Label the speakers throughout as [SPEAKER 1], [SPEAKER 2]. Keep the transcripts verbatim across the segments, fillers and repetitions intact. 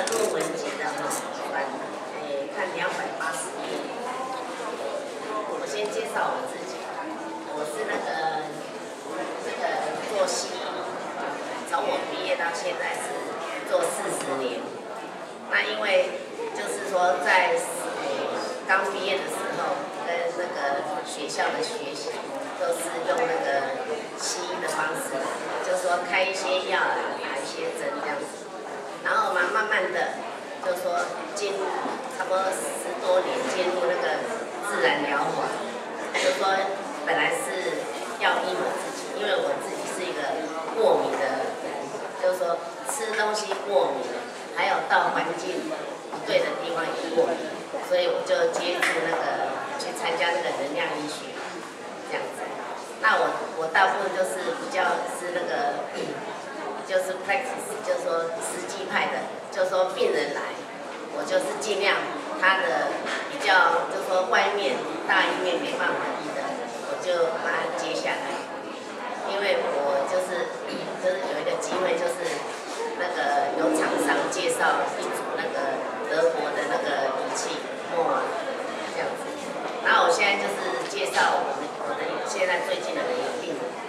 [SPEAKER 1] 论文集的哈，反诶看两百八十页。我先介绍我自己，我是那个这个做西医，从我毕业到现在是做四十年。那因为就是说在诶刚毕业的时候，跟那个学校的学习都是用那个西医的方式，就是说开一些药啊，打一些针这样子。然后嘛，慢慢的就说进差不多十多年进入那个自然疗法，就说本来是要医我自己，因为我自己是一个过敏的人，就是说吃东西过敏，还有到环境不对的地方也过敏，所以我就接触那个去参加那个能量医学这样子。那我我大部分就是比较是那个。就是 practice， 就是说实际派的，就是说病人来，我就是尽量他的比较，就是说外面大医院没办法医的，我就把它接下来。因为我就是就是有一个机会，就是那个有厂商介绍一组那个德国的那个仪器，莫尔这样子。然后我现在就是介绍我们我的现在最近的一个病人。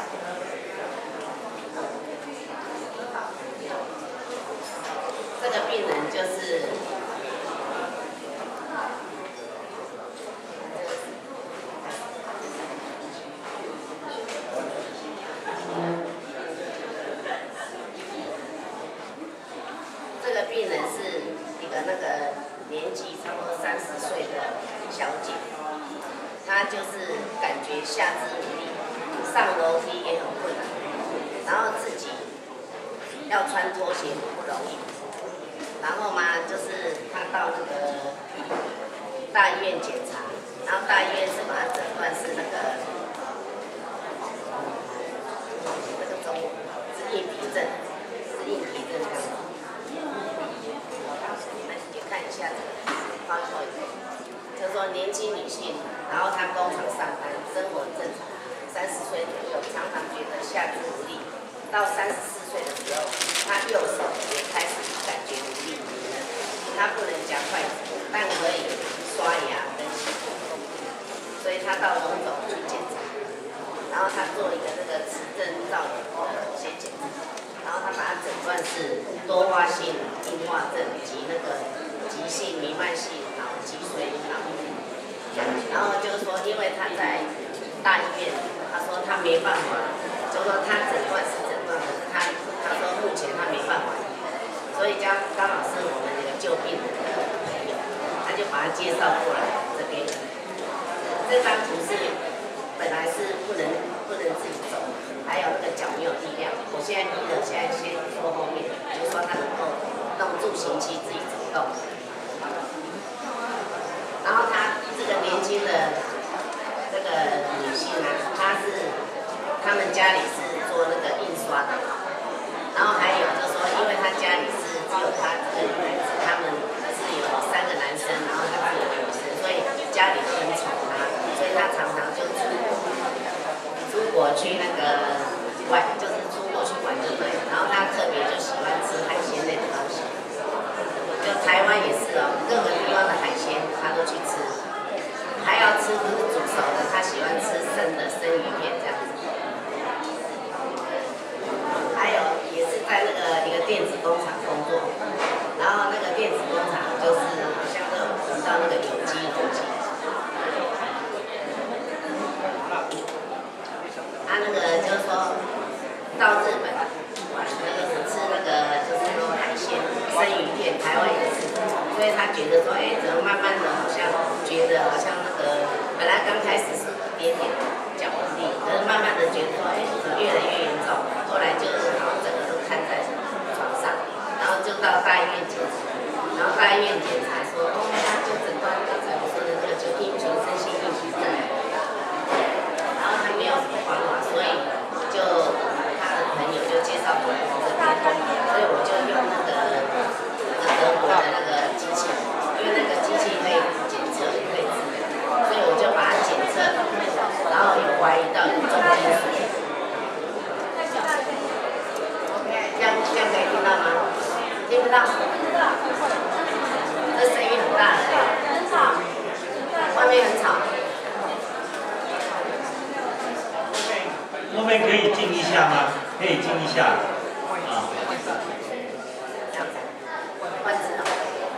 [SPEAKER 1] 这个病人就是这个病人是一个那个年纪差不多三十岁的小姐，她就是感觉下肢无力，上楼梯也很困难，然后自己要穿拖鞋不容易。然后嘛，就是他到那个大医院检查，然后大医院是把他诊断是那个那个中文是硬皮症，是硬皮症这样子。你们也看一下这个发错以后，就是说年轻女性，然后她工厂上班，生活正常，三十岁左右，常常觉得下肢无力，到三十四岁的时候，她右手也开始感觉无力。他不能夹筷子，但可以刷牙跟洗头，所以他到荣总去检查，然后他做一个那个磁振造影的一些检查，然后他把他诊断是多发性硬化症及那个急性弥漫性脑脊髓脑炎，然后就是说，因为他在大医院，他说他没办法，就说他诊断是诊断，可是他他说目前他没办法，所以刚刚好是我们那个救病人的朋友，他就把他介绍过来这边。这张图是本来是不能不能自己走，还有那个脚没有力量。我现在医生现在先坐后面，就是说他能够弄助行器自己走动。然后他这个年轻的这个女性啊，她是他们家里是做那个印刷的，然后还有就是说，因为他家里是只有他这个女孩子，他们是有三个男生，然后他只有女生，所以家里都很宠他，所以他常常就出国，出国去那个玩，就是出国去玩就对了。然后他特别就喜欢吃海鲜类的东西，就台湾也是哦，各个地方的海鲜他都去吃，还要吃不是煮熟的，他喜欢吃生的生鱼片这样子。还有也是在那个一个电子工厂工作，然后那个电子工厂就是好像都有闻到那个有机溶剂。他那个就是说到日本，那个吃那个就是说海鲜生鱼片，台湾也是，所以他觉得说，哎，怎么慢慢的好像觉得好像那个本来刚开始是一点点脚无力，可是慢慢的觉得说，哎，怎么越来越严重，后来就然后整个都瘫在床上，然后就到大医院检查，然后大医院检查说，哦，他就诊断刚才我说的那个就因群生性硬皮症，然后他没有什么方法，所以就他的朋友就介绍过来这边，所以我就用那个那个德国的那个机器，因为那个机器可以检测也可以治疗，所以我就把它检测，然后有怀疑到有重金属。这样这样可以听到吗？听不到。
[SPEAKER 2] 可以静一下啊。
[SPEAKER 1] 换指导。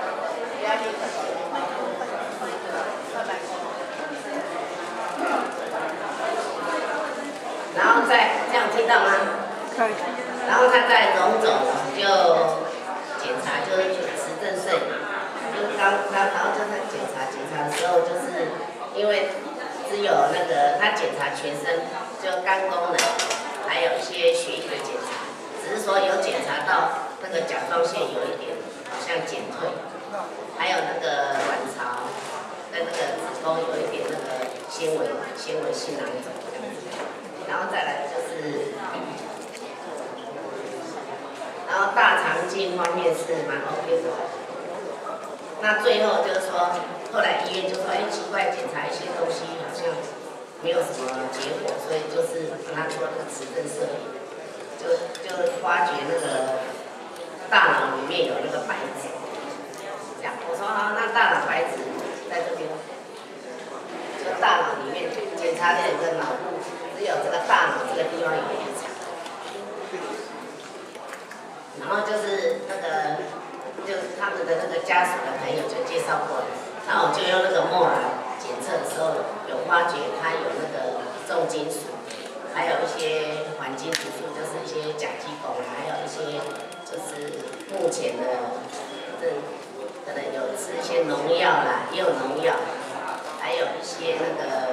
[SPEAKER 1] 然后再这样听到吗？
[SPEAKER 3] 可以。
[SPEAKER 1] 然后他再荣总就检查，就是持证摄影，就刚他然后就是检查检查的时候，就是因为只有那个他检查全身，就肝功能，还有一些血液的检查，只是说有检查到那个甲状腺有一点好像减退，还有那个卵巢跟那个子宫有一点那个纤维纤维性囊肿。然后再来就是，然后大肠镜方面是蛮 OK 的。那最后就是说，后来医院就说，哎，奇怪，检查一些东西好像没有什么结果，所以就是帮他做那个磁振摄影，就就发觉那个大脑里面有那个白质。这样，我说啊，那大脑白质在这边，就大脑里面检查的有个脑部。只有这个大脑这个地方有异常，然后就是那个，就他们的那个家属的朋友就介绍过来，然后我就用那个莫兰检测的时候，有发觉它有那个重金属，还有一些环境毒素，就是一些甲基汞，还有一些就是目前的，这可能有吃一些农药啦，也有农药，还有一些那个。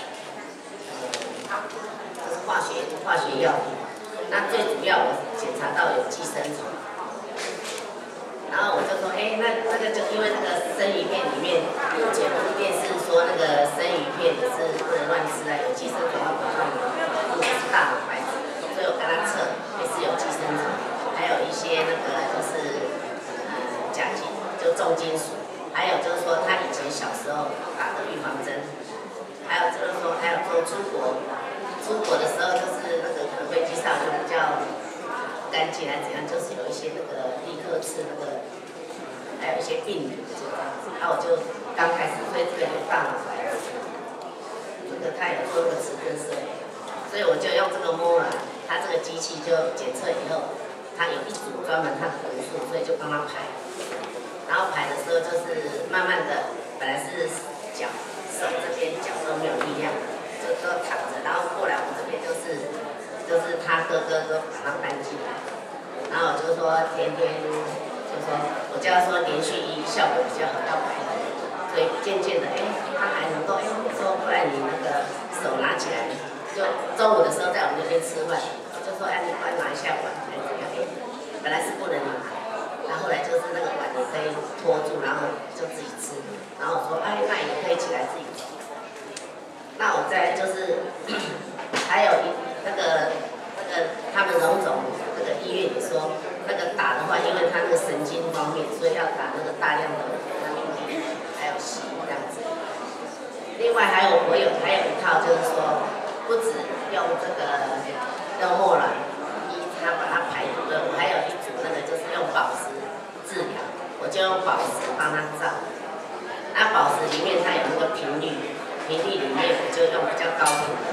[SPEAKER 1] 就是化学化学药品，那最主要我检查到有寄生虫，然后我就说，哎，那这个就因为那个生鱼片里面，目前电视说那个生鱼片也是不能乱吃啊，有寄生虫会跑到你或者是大脑白质，所以我跟他测也是有寄生虫，还有一些那个就是呃甲基就重金属，还有就是说他以前小时候打的预防针。还有就是说，还有说出国，出国的时候就是那个飞机上就比较干净还是怎样，就是有一些那个立刻吃那个，还有一些病理就这样子。然后我就刚开始对这个有大脑白质，这个他有做个磁振摄影，所以我就用这个摸了，他这个机器就检测以后，他有一组专门他的毒素，所以就帮他排。然后排的时候就是慢慢的，本来是脚。手这边脚都没有力量，就都躺着，然后过来我这边就是就是他哥哥都把他搬进来，然后我就说天天就说我叫他说连续医效果比较好，要排的，所以渐渐的哎他还能够哎我说不然你那个手拿起来，就中午的时候在我们那边吃饭，我就说哎你快拿一下碗还是怎样，哎本来是不能拿，然后后来就是那个碗你可以托住，然后就自己吃。然后我说，哎，那也可以起来自己吃。那我再就是还有一那个那个他们荣总那个医院也说，那个打的话，因为他那个神经方面，所以要打那个大量的维他命 D， 还有硒这样子。另外还有我有还有一套就是说，不止用这个用莫兰一他把它排毒的，我还有一组那个就是用宝石治疗，我就用宝石帮他照。那宝石里面它有那个频率，频率里面我就用比较高频的，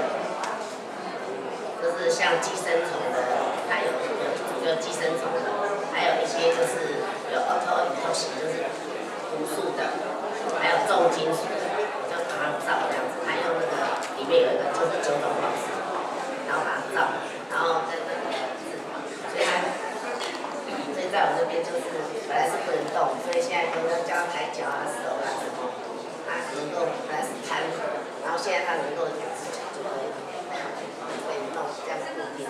[SPEAKER 1] 就是像寄生虫的，它有有一组就寄生虫的，还有一些就是有 autotoxin 就是毒素的，还有重金属的，我就把它照这样子，还有那个里面有一个就是九种宝石，然后把它照，然后跟那个所以它，所以在我这边就是本来是不能动，所以现在都要教抬脚啊、手啊什么，它能够本来是瘫，然后现在它能够两只脚就可以可以弄这样固定。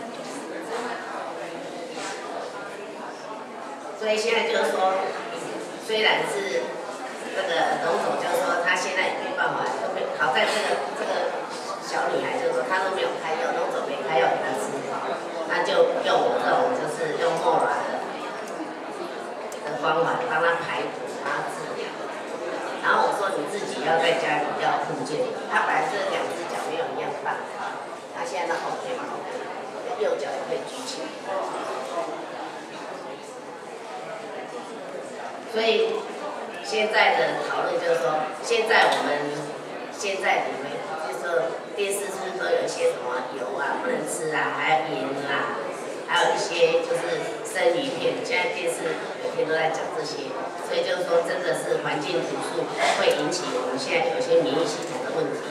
[SPEAKER 1] 所以现在就是说，虽然是那个龙总就是说他现在也没办法，都没好在这个这个小女孩就是说她都没有开药，龙总没开药给她吃，那就用我这种就是用莫软的。的方法帮他排毒，帮他治疗。然后我说你自己要在家里要复健，他本来是两只脚没有一样大，他现在都 OK 嘛 OK， 右脚也可以举起来。所以现在的讨论就是说，现在我们现在你们就是说电视是不是都有一些什么油啊不能吃啊，还有盐啊， 还有一些就是生鱼片，现在电视每天都在讲这些，所以就是说真的是环境毒素会引起我们现在有些免疫系统的问题。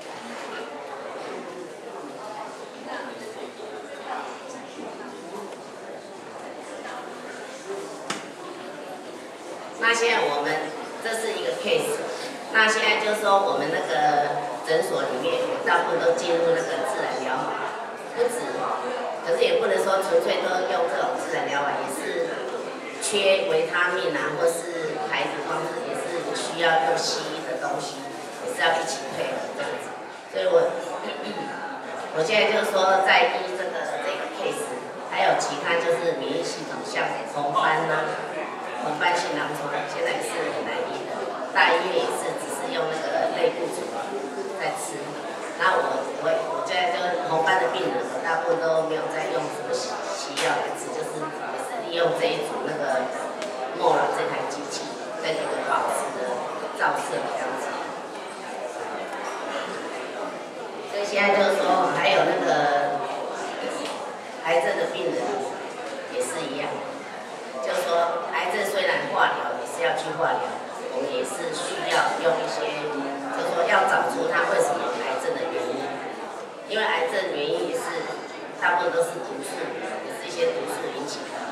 [SPEAKER 1] 那现在我们这是一个 case， 那现在就是说我们那个诊所里面，大部分都进入那个自然疗法，不止，可是也不能说纯粹都用这种自然疗法，也是缺维他命啊，或是排毒方式，也是需要用西医的东西，也是要一起配合这样子。所以我我现在就是说在医这个这个 case， 还有其他就是免疫系统，像红斑呐、啊。红斑性狼疮现在也是很难医的，大医院也是只是用那个类固醇在吃。那我我我现在就红斑的病人，大部分都没有在用什么西西药来治，就是也是利用这一组那个莫拉这台机器跟那个保持的照射这样子。所以现在就是说，还有那个癌症的病人也是一样。就是说，癌症虽然化疗也是要去化疗，我们也是需要用一些，就是说要找出它为什么癌症的原因，因为癌症原因也是大部分都是毒素，也是一些毒素引起的。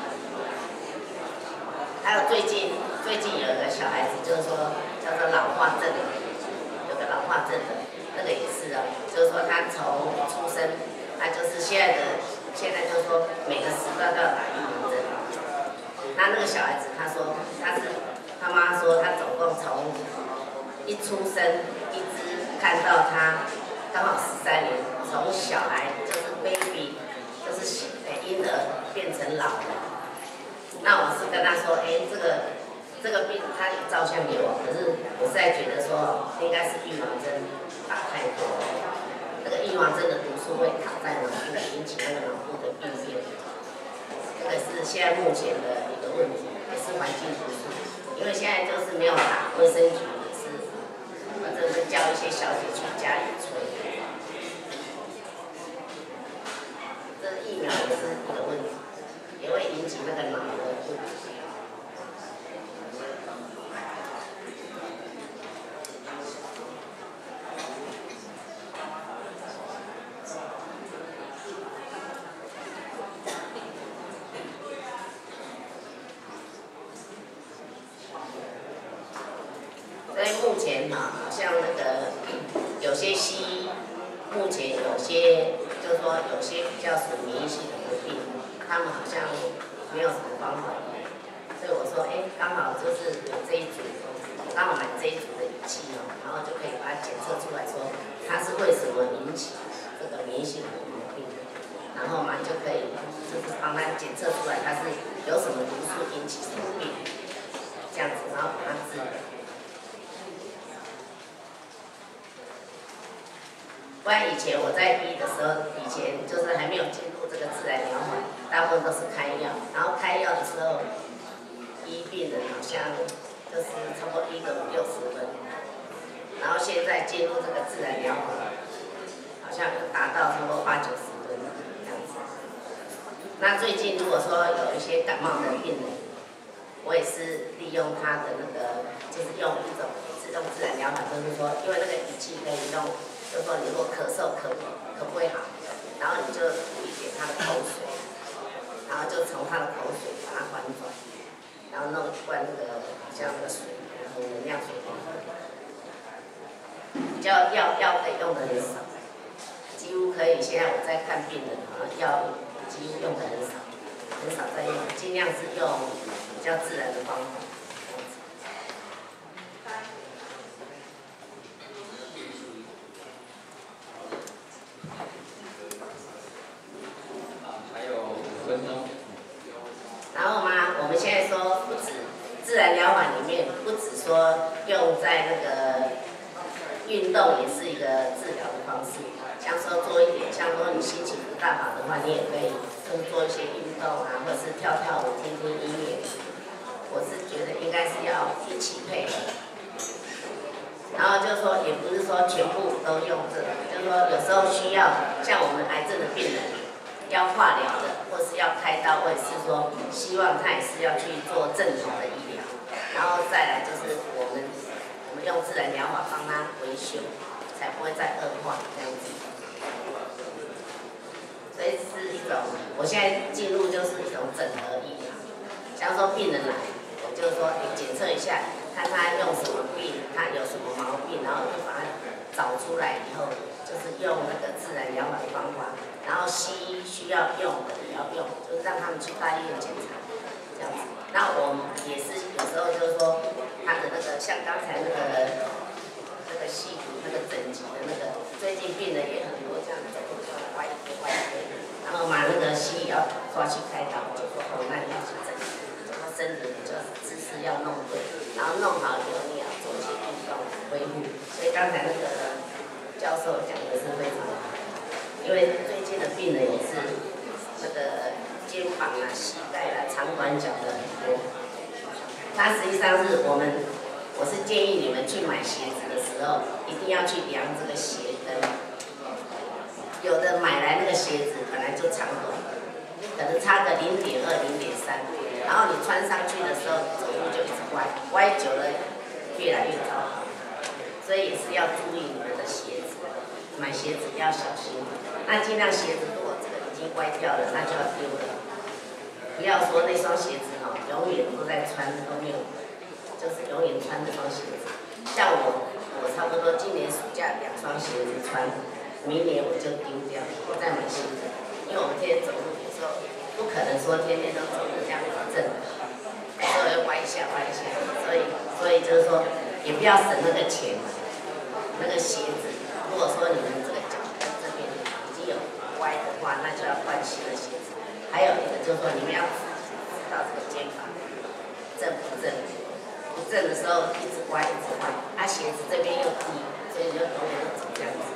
[SPEAKER 1] 还有最近最近有一个小孩子，就是说叫做老化症，有个老化症的，那个也是啊，就是说他从出生，他就是现在的现在就是说每个时段都要打预防针。那那个小孩子，他说他是他妈说他总共从一出生一直看到他刚好十三年，从小孩就是 baby 就是婴儿变成老人。那我是跟他说，哎、欸，这个这个病他有照相给我，可是我实在觉得说应该是预防针打太多，那个预防针的毒素会卡在脑部，引起那个脑部的病变。这个是现在目前的一个问题，也是环境毒素。因为现在就是没有打，卫生局也是，或者是叫一些小姐去家里吹。这疫苗也是一个问题，也会引起那个脑的问题。所以目前哈、啊，像那个有些西医，目前有些就是说有些比较属免疫系统的病，他们好像没有什么方法。所以我说，哎、欸，刚好就是有这一组，刚好买这一组的仪器哦，然后就可以把它检测出来说它是为什么引起这个免疫系统的毛病，然后嘛就可以就是帮他检测出来它是有什么毒素引起什么病，这样子，然后把它治疗。不然以前我在医的时候，以前就是还没有进入这个自然疗法，大部分都是开药，然后开药的时候，医病人好像就是差不多医个五六十分，然后现在进入这个自然疗法，好像有达到差不多八九十分这样子。那最近如果说有一些感冒的病人，我也是利用他的那个，就是用一种也是用自然疗法，就是说因为那个仪器可以用。就是说，你如果咳嗽咳咳不会好，然后你就涂一点他的口水，然后就从他的口水把它反转，然后弄一罐那个像那个水，然后能量水瓶，比较药药可以用的很少，几乎可以。现在我在看病人，好像药几乎用的很少，很少在用，尽量是用比较自然的方法。然后嘛，我们现在说不止自然疗法里面，不止说用在那个运动，也是一个治疗的方式。像说做一点，像说你心情不大好的话，你也可以就是做一些运动啊，或者是跳跳舞、听听音乐。我是觉得应该是要一起配合。然后就是说，也不是说全部都用这个，就是说有时候需要，像我们癌症的病人。 要化疗的，或是要开刀，或者是说希望他也是要去做正统的医疗，然后再来就是我们我们用自然疗法帮他维修，才不会再恶化这样子。所以是一种，我现在进入就是一种整合医疗。假如说病人来，我就说你检测一下，看他用什么病，他有什么毛病，然后就把它找出来以后，就是用那个自然疗法的方法，然后西医需要用的也要用，就是让他们去大医院检查，这样子。那我们也是有时候就是说，他的那个像刚才那个那个细骨那个整脊的那个，最近病人也很多这样走路就歪一歪一然后把那个西医要抓去开刀，就说哦，那你要去整，然后身体你就姿势要弄对，然后弄好以后你要做一些运动恢复。所以刚才那个教授讲的是非常好，因为最近的病人也是那个肩膀啊、膝盖啊、长短脚的很多。它实际上是我们，我是建议你们去买鞋子的时候，一定要去量这个鞋跟。有的买来那个鞋子本来就长短，可能差个零点二、零点三，然后你穿上去的时候走路就一直歪，歪久了越来越糟糕。所以也是要注意你们的鞋子，买鞋子要小心。那尽量鞋子如果这个已经歪掉了，那就要丢了。不要说那双鞋子哦，永远都在穿都没有，就是永远穿这双鞋子。像我，我差不多今年暑假两双鞋子穿。明年我就丢掉，我再买新的，因为我们天天走路有时候不可能说天天都走路这样正，有时候要歪一下歪一下，所以所以就是说也不要省那个钱，那个鞋子，如果说你们这个脚这边已经有歪的话，那就要换新的鞋子。还有一个就是说你们要知道这个肩膀正不正，不正的时候一直歪一直歪，它、啊、鞋子这边又低，所以你就永远都走这样子。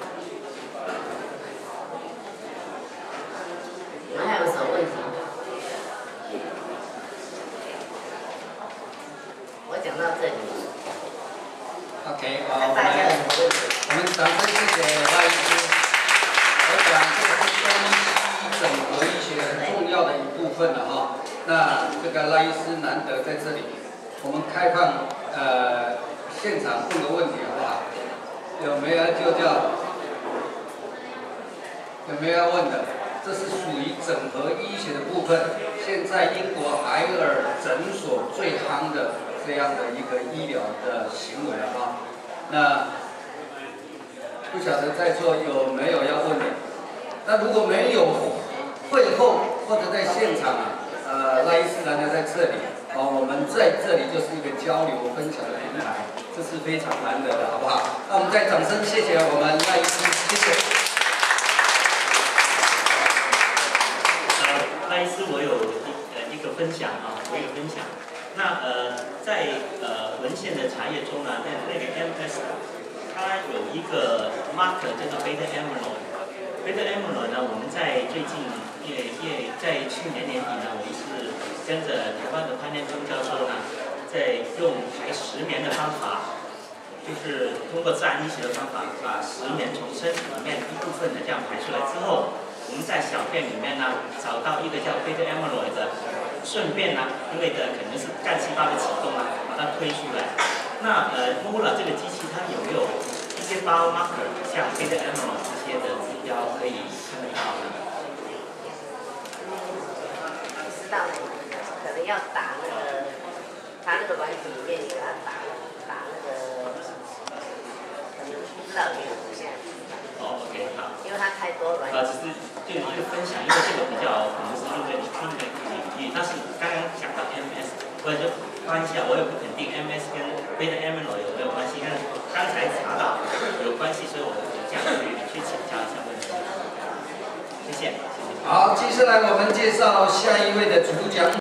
[SPEAKER 1] 你们还有什么问题？我讲到这里。
[SPEAKER 2] OK， 好，
[SPEAKER 1] 大家有什么问题？
[SPEAKER 2] 我们掌声谢谢赖医师。我想这个是中西整合医学很重要的一部分了哈。那这个赖医师难得在这里，我们开放呃现场问个问题好不好？有没有就叫有没有要问的？这是属于整合医学的部分。现在英国海尔诊所最夯的这样的一个医疗的行为啊。那不晓得在座有没有要问的？那如果没有，会后或者在现场啊，呃，赖医师难得在这里，哦，我们在这里就是一个交流分享的平台，这是非常难得的，好不好？那我们再掌声谢谢我们赖医师，谢谢。
[SPEAKER 3] 赖医师，我有一呃一个分享啊，我有分享。那呃，在呃文献的查阅中呢，在那个 M S， 它有一个 marker 叫做 beta amyloid。beta amyloid 呢，我们在最近也也在去年年底呢，我们是跟着台湾的潘念忠教授呢，在用排石棉的方法，就是通过自然医学的方法，把石棉从身体里面一部分的这样排出来之后。我们在小便里面呢找到一个叫 beta amyloid 的，顺便呢，因为的可能是干细胞的启动啊，把它推出来。那呃 ，M O L A 这个机器它有没有一些 biomarker 像 beta amyloid 这些的指标可以看得到呢？
[SPEAKER 1] 不知道呢，可能要打那个，它那个软体里面给它打打那个，可能不知道有没有现在。
[SPEAKER 3] 哦 ，OK， 好。
[SPEAKER 1] 因为它太多软。
[SPEAKER 3] 呃，只是就就分享，因为这个比较可能是用在专业领域，但是刚刚讲到 M S， 我就翻一下，我也不肯定 M S 跟 beta amyloid 有没有关系，但是刚才查到有关系，所以我这样去去请教一下问题。谢谢。
[SPEAKER 2] 好，接下来我们介绍下一位的主讲。